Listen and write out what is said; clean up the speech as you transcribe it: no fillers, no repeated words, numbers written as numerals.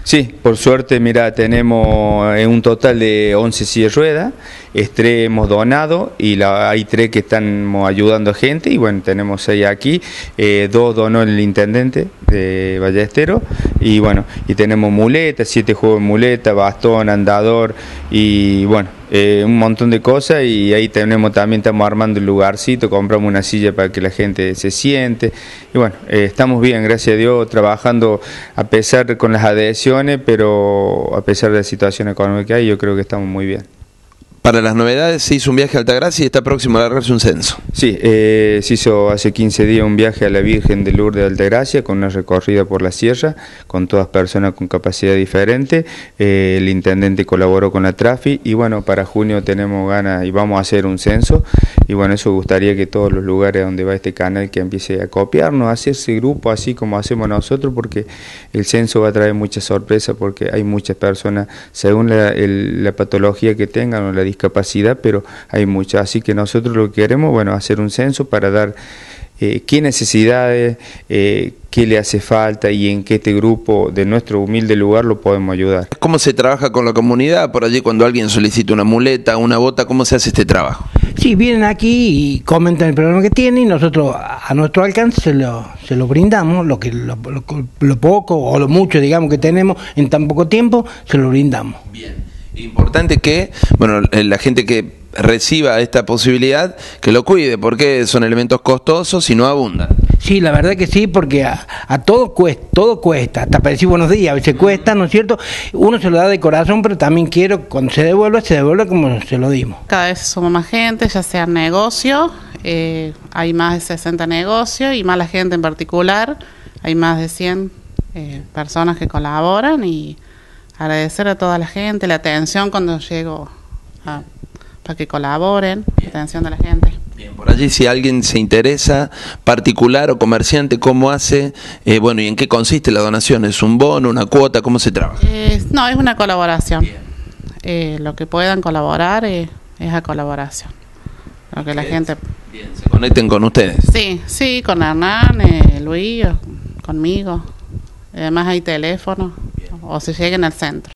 Sí, por suerte, mira, tenemos un total de 11 sillas de ruedas, 3 hemos donado y hay 3 que estamos ayudando a gente y bueno, tenemos 6 aquí, 2 donó el intendente de Ballesteros y bueno, y tenemos muletas, 7 juegos de muleta, bastón, andador y bueno, un montón de cosas y ahí estamos armando el lugarcito, compramos una silla para que la gente se siente y bueno, estamos bien, gracias a Dios, trabajando a pesar con las adhesiones, pero a pesar de la situación económica que hay, yo creo que estamos muy bien. Para las novedades se hizo un viaje a Altagracia y está próximo a largarse un censo. Sí, se hizo hace 15 días un viaje a la Virgen de Lourdes de Altagracia con una recorrida por la sierra, con todas personas con capacidad diferente. El intendente colaboró con la Trafi y bueno, para junio tenemos ganas y vamos a hacer un censo y bueno, eso gustaría que todos los lugares donde va este canal que empiece a copiarnos, a hacerse grupo así como hacemos nosotros, porque el censo va a traer muchas sorpresas porque hay muchas personas según la patología que tengan o la discapacidad, pero hay muchas, así que nosotros lo que queremos, bueno, hacer un censo para dar qué necesidades, qué le hace falta y en qué este grupo de nuestro humilde lugar lo podemos ayudar. ¿Cómo se trabaja con la comunidad? Por allí cuando alguien solicita una muleta, una bota, ¿cómo se hace este trabajo? Sí, vienen aquí y comentan el problema que tienen y nosotros a nuestro alcance se lo brindamos, lo poco o lo mucho, digamos, que tenemos en tan poco tiempo, se lo brindamos. Bien. Importante que, bueno, la gente que reciba esta posibilidad, que lo cuide, porque son elementos costosos y no abundan. Sí, la verdad que sí, porque a todo cuesta, hasta para decir buenos días, a veces cuesta, ¿no es cierto? Uno se lo da de corazón, pero también quiero, cuando se devuelva como se lo dimos. Cada vez suma más gente, ya sea negocio, hay más de 60 negocios y más la gente en particular, hay más de 100 personas que colaboran y agradecer a toda la gente, la atención cuando llego para que colaboren, la atención de la gente. Bien, por allí si alguien se interesa, particular o comerciante, ¿cómo hace? Bueno, ¿y en qué consiste la donación? ¿Es un bono, una cuota? ¿Cómo se trabaja? No, es una colaboración. Lo que puedan colaborar es a colaboración. Lo que la gente... Bien, ¿se conecten con ustedes? Sí, con Hernán, Luis, conmigo. Además hay teléfono, o se lleguen al centro.